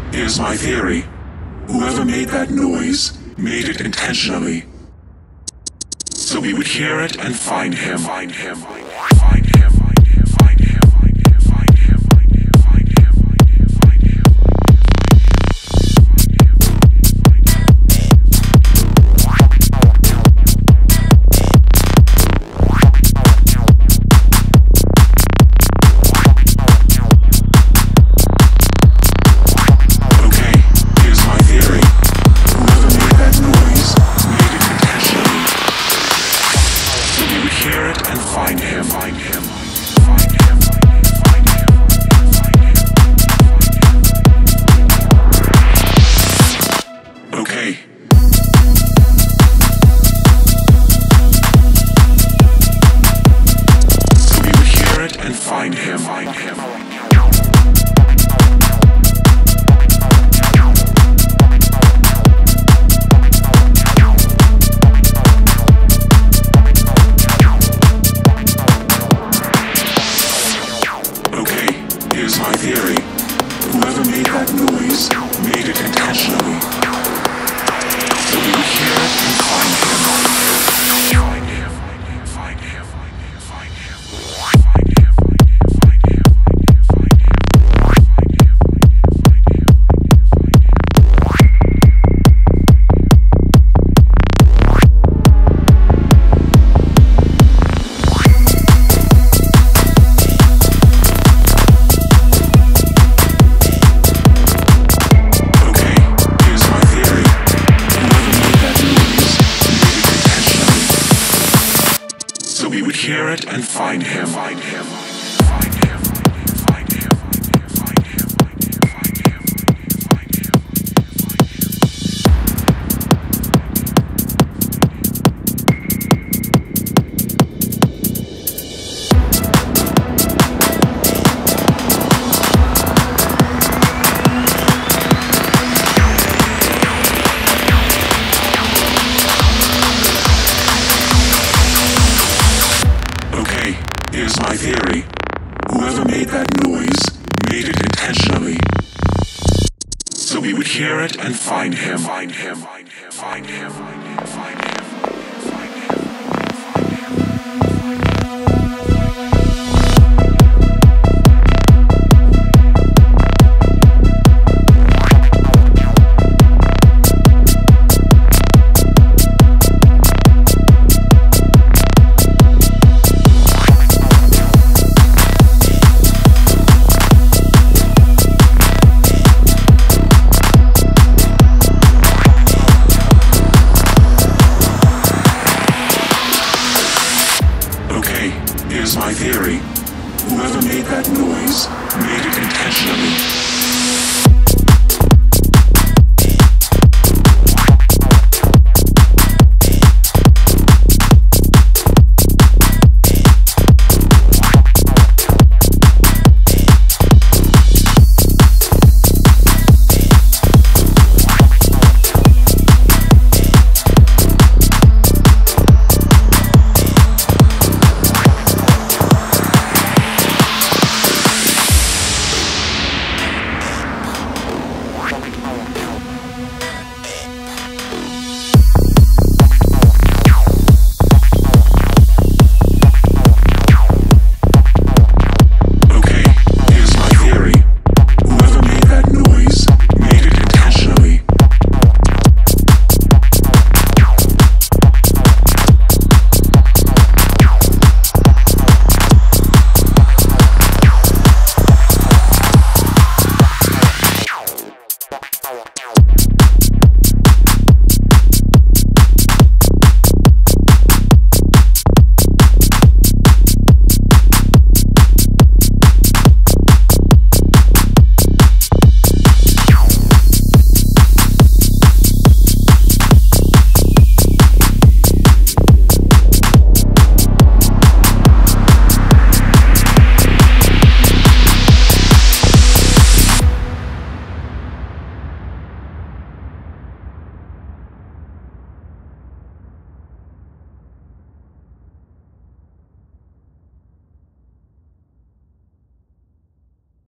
here's my theory. Whoever made that noise made it intentionally. So we would hear it and find him. Find him. Find him. Find him. Find him. Find him. Find him. Hear it and find him. Find him. Find him. Find him. Find him. Find him. Find him. Here's my theory. Whoever made that noise made it intentionally. So we would hear it and find him. Find him. Find him. Find him. Find him.